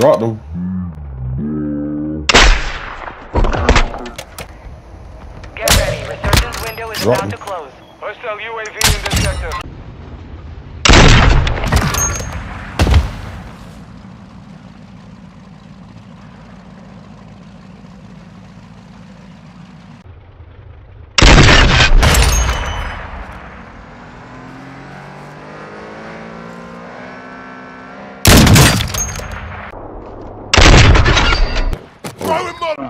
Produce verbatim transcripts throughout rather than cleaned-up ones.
Dropped him. Get ready. Resurgence window is Drop about him. to close. Hostile U A V in this sector. Throwing mother!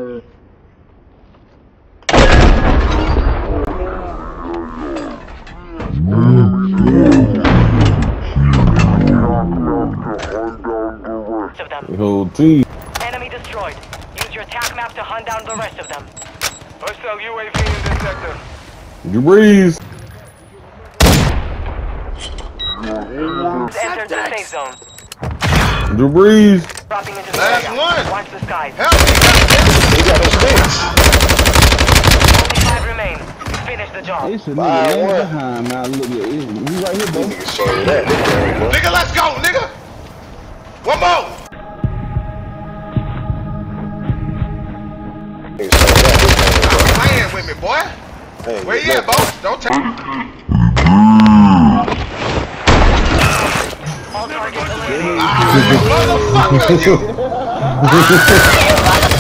Of them. The whole team. Enemy destroyed. Use your attack map to hunt down the rest of them. Hostile U A V in this sector. You breeze. Enter the safe zone. You breeze. Dropping into the Last area. one. Watch the skies. Help me, goddamn! They got no sticks. Only five remain. Finish the job. It's a nigga Five, laying what? behind now. Look at it. He right here, bro. Nigga showed that. Nigga, Nigga, let's go, nigga! One more! nigga showed that. Stop playing with me, boy! Hey, Where you at, look. boss? Don't take. All targets eliminated. Ah, motherfucker, you!